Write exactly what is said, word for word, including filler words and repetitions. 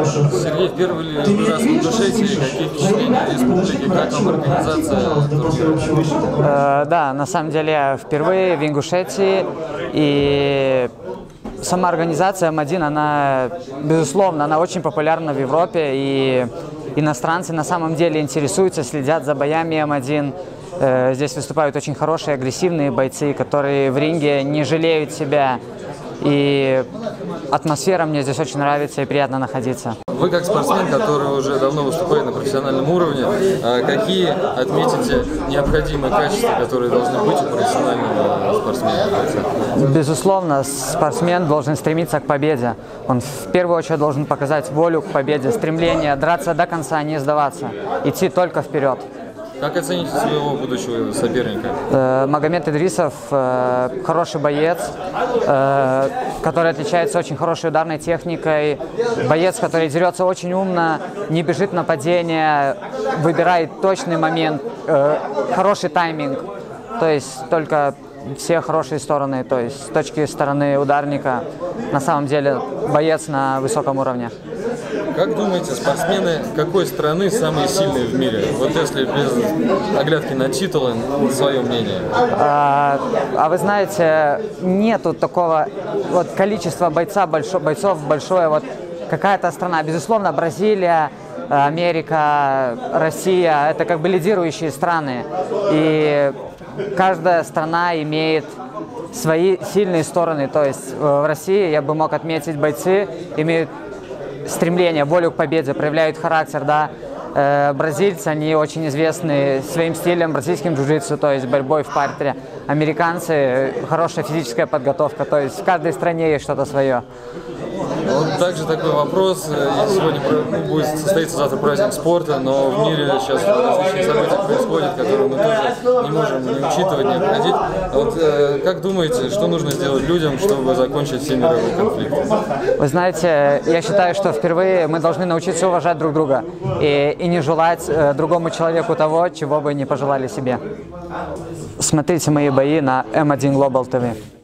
Сергей, в первый ли раз в Ингушетии, какие впечатления республики, как вам организация турнира? Э, да, на самом деле я впервые в Ингушетии, и сама организация эм один, она, безусловно, она очень популярна в Европе, и иностранцы на самом деле интересуются, следят за боями эм один. Э, здесь выступают очень хорошие, агрессивные бойцы, которые в ринге не жалеют себя. И атмосфера мне здесь очень нравится и приятно находиться. Вы как спортсмен, который уже давно выступает на профессиональном уровне, какие отметите необходимые качества, которые должны быть у профессионального спортсмена? Безусловно, спортсмен должен стремиться к победе. Он в первую очередь должен показать волю к победе, стремление драться до конца, не сдаваться, идти только вперед. Как оцените своего будущего соперника? Э, Магомед Идрисов э, хороший боец, э, который отличается очень хорошей ударной техникой, боец, который дерется очень умно, не бежит на падение, выбирает точный момент, э, хороший тайминг, то есть только все хорошие стороны, то есть с точки стороны ударника, на самом деле боец на высоком уровне. Как думаете, спортсмены какой страны самые сильные в мире? Вот если без оглядки на титулы, свое мнение. А, а вы знаете, нету такого вот количества бойца, большо, бойцов большое, вот какая-то страна, безусловно, Бразилия, Америка, Россия, это как бы лидирующие страны, и каждая страна имеет свои сильные стороны, то есть в России я бы мог отметить, бойцы имеют стремление, волю к победе, проявляют характер, да. Э, бразильцы, они очень известны своим стилем, бразильским джиу-джитсу, то есть борьбой в партере. Американцы, хорошая физическая подготовка, то есть в каждой стране есть что-то свое. Вот также такой вопрос. Сегодня ну, будет состоится завтра праздник спорта, но в мире сейчас различные события происходят, которые мы тоже не можем не учитывать, не обходить. Вот, э, как думаете, что нужно сделать людям, чтобы закончить все мировые конфликты? Вы знаете, я считаю, что впервые мы должны научиться уважать друг друга и, и не желать э, другому человеку того, чего бы не пожелали себе. Смотрите мои бои на эм один Global тэ вэ.